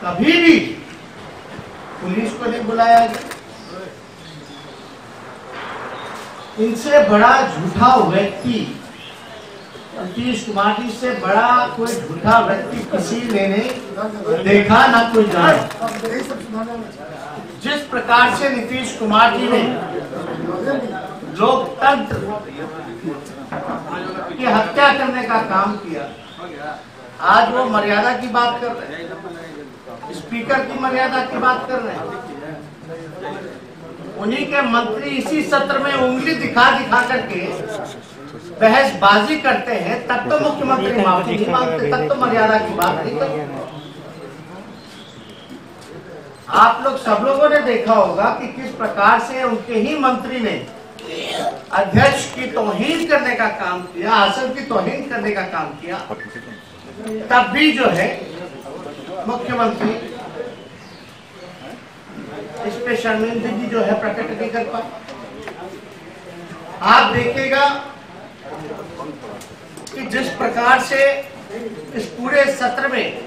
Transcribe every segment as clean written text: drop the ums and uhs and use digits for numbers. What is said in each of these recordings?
कभी भी पुलिस को नहीं बुलाया गया। इनसे बड़ा झूठा व्यक्ति, नीतीश कुमार जी से बड़ा कोई झूठा व्यक्ति किसी ने नहीं देखा, ना कोई जाना। जिस प्रकार से नीतीश कुमार जी ने लोकतंत्र की हत्या करने का काम किया, आज वो मर्यादा की बात कर रहे हैं, स्पीकर की मर्यादा की बात कर रहे हैं। उन्हीं के मंत्री इसी सत्र में उंगली दिखा दिखा करके बहसबाजी करते हैं, तब तो मुख्यमंत्री माफी नहीं मांगते, तब तो मर्यादा की बात नहीं करते। आप लोग सब लोगों ने देखा होगा कि किस प्रकार से उनके ही मंत्री ने अध्यक्ष की तौहीन करने का काम किया, आसन की तौहीन करने का काम किया, तब भी जो है मुख्यमंत्री इस पे शर्मिंदगी जो है प्रकट नहीं कर पाए। आप देखिएगा कि जिस प्रकार से इस पूरे सत्र में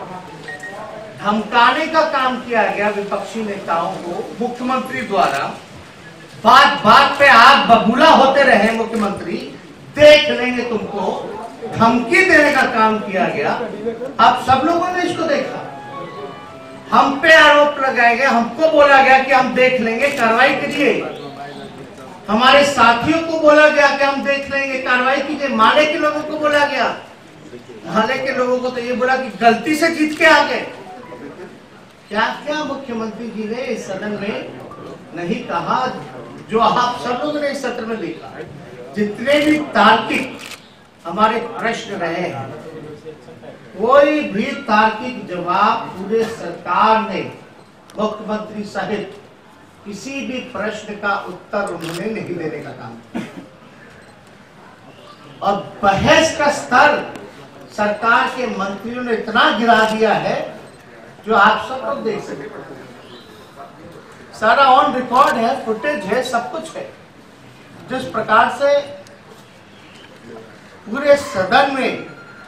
धमकाने का काम किया गया विपक्षी नेताओं को मुख्यमंत्री द्वारा, बात बात पे आग बबूला होते रहे मुख्यमंत्री, देख लेंगे तुमको, धमकी देने का काम किया गया। अब सब लोगों ने इसको देखा, हम पे आरोप लगाए गए, हमको बोला गया कि हम देख लेंगे, कार्रवाई करिए। हमारे साथियों को बोला गया कि हम देख लेंगे, कार्रवाई कीजिए। माले के लोगों को बोला गया, माले के लोगों को तो ये बोला कि गलती से जीत के आ गए। क्या क्या मुख्यमंत्री जी ने इस सदन में नहीं कहा, जो आप सब लोगों ने इस सत्र में देखा। जितने भी तार्किक हमारे प्रश्न रहे हैं, कोई भी तार्किक जवाब पूरे सरकार ने मुख्यमंत्री सहित किसी भी प्रश्न का उत्तर उन्होंने नहीं देने का काम किया। और बहस का स्तर सरकार के मंत्रियों ने इतना गिरा दिया है जो आप सब लोग देख सकते हैं। सारा ऑन रिकॉर्ड है, फुटेज है, सब कुछ है। जिस प्रकार से पूरे सदन में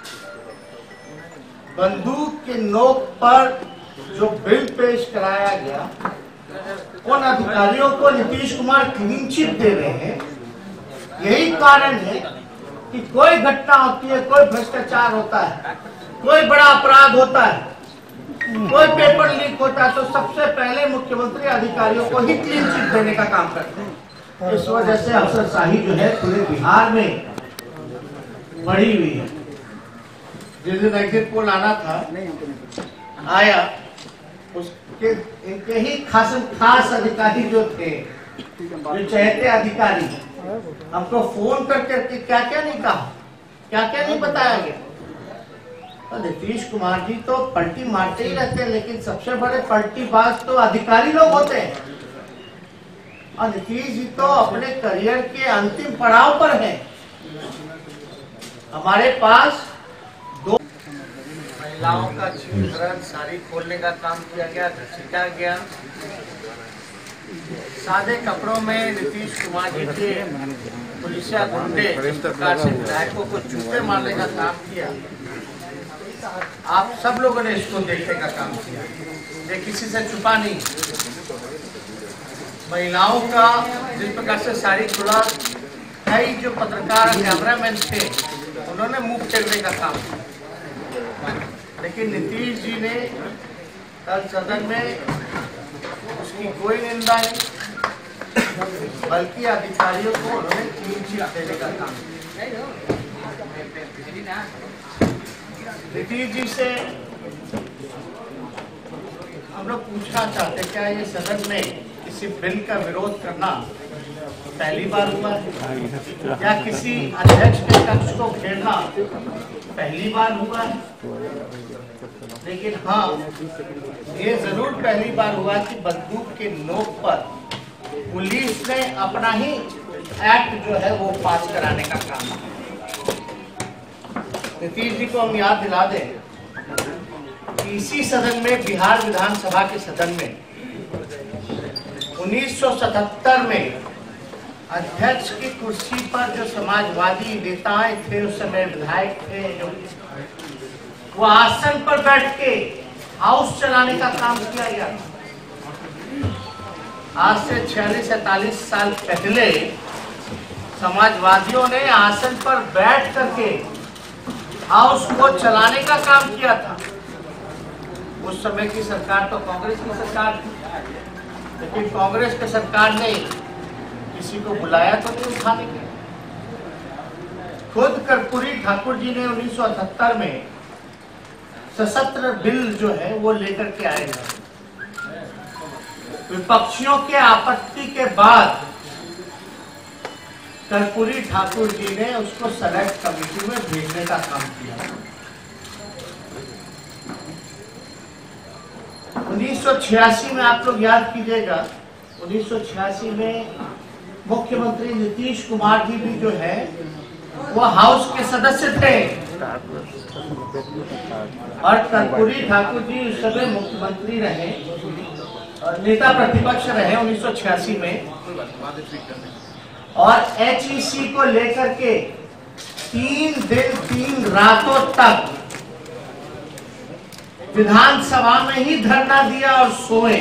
बंदूक के नोक पर जो बिल पेश कराया गया, उन अधिकारियों को नीतीश कुमार क्लीन चिट दे रहे हैं। यही कारण है कि कोई घटना होती है, कोई भ्रष्टाचार होता है, कोई बड़ा अपराध होता है, कोई पेपर लीक होता है, तो सबसे पहले मुख्यमंत्री अधिकारियों को ही क्लीन चिट देने का काम करते हैं। इस वजह से अफसरशाही जो है पूरे बिहार में बढ़ी हुई है। जिस दिन एग्जिट पोल आना था, आया, उसके इनके ही खास अधिकारी जो थे, जो चहेते अधिकारी, हमको फोन करके क्या क्या नहीं कहा, क्या क्या नहीं बताया गया। तो नीतीश कुमार जी तो पलटी मारते ही रहते हैं, लेकिन सबसे बड़े पलटीबाज तो अधिकारी लोग होते हैं। और नीतीश जी तो अपने करियर के अंतिम पड़ाव पर हैं। हमारे पास दो महिलाओं का छीन साड़ी खोलने का काम किया गया, घसीटा गया। सादे कपड़ों में नीतीश कुमार जी के पुलिसिया गुंडे इस प्रकार से विधायकों को जूते मारने का काम किया। आप सब लोगों ने इसको देखने का काम किया, ये किसी से छुपा नहीं। महिलाओं का जिस प्रकार से साड़ी खुला, कई जो पत्रकार कैमरामैन थे उन्होंने मुंह फेरने का काम किया। लेकिन नीतीश जी ने कल सदन में उसकी कोई निंदा नहीं, बल्कि अधिकारियों को उन्होंने क्लीन चिट देने का काम किया। नीतीश जी से हम लोग पूछना चाहते, क्या ये सदन में किसी बिल का विरोध करना पहली बार हुआ है, या किसी अध्यक्ष के कक्ष को घेरना पहली बार हुआ है? लेकिन हाँ, ये जरूर पहली बार हुआ कि बंदूक के नोक पर पुलिस ने अपना ही एक्ट जो है वो पास कराने का काम किया। नीतीश जी को हम याद दिला दें कि इसी सदन में, बिहार विधानसभा के सदन में 1977 में अध्यक्ष की कुर्सी पर जो समाजवादी नेताएं थे, उस समय विधायक थे, जो वो आसन पर बैठ के हाउस चलाने का काम किया गया। आज से 46-47 साल पहले समाजवादियों ने आसन पर बैठ करके हाउस को चलाने का काम किया था। उस समय की सरकार तो कांग्रेस की सरकार थी, लेकिन कांग्रेस की सरकार ने किसी को बुलाया तो नहीं उठाने के। खुद कर्पूरी ठाकुर जी ने 1978 में सशस्त्र बिल जो है वो लेकर के आए हैं। विपक्षियों के आपत्ति के बाद कर्पूरी ठाकुर जी ने उसको सेलेक्ट कमेटी में भेजने का काम किया। 1986 में आप लोग याद कीजिएगा, 1986 में मुख्यमंत्री नीतीश कुमार जी भी जो है वो हाउस के सदस्य थे और कर्पूरी ठाकुर जी उस समय मुख्यमंत्री रहे और नेता प्रतिपक्ष रहे 1986 में। और HEC को लेकर के 3 दिन 3 रातों तक विधानसभा में ही धरना दिया और सोए।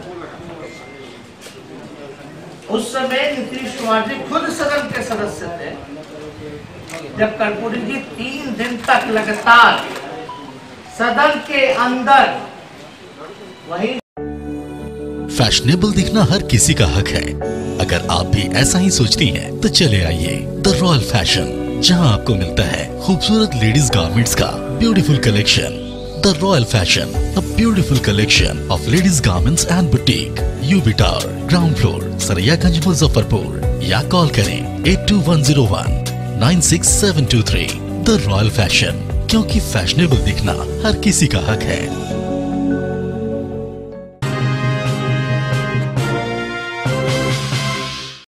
उस समय नीतीश कुमार जी खुद सदन के सदस्य थे जब कर्पूरी जी 3 दिन तक लगातार सदन के अंदर वही। फैशनेबल दिखना हर किसी का हक है। अगर आप भी ऐसा ही सोचती हैं, तो चले आइए द रॉयल फैशन, जहां आपको मिलता है खूबसूरत लेडीज गारमेंट्स का beautiful collection. The royal fashion, a beautiful collection of ladies garments and boutique, UB tower, ground floor, Saraiyaganj, Muzaffarpur, या कॉल करें 8210196723। द रॉयल फैशन, क्योंकि फैशनेबल दिखना हर किसी का हक है।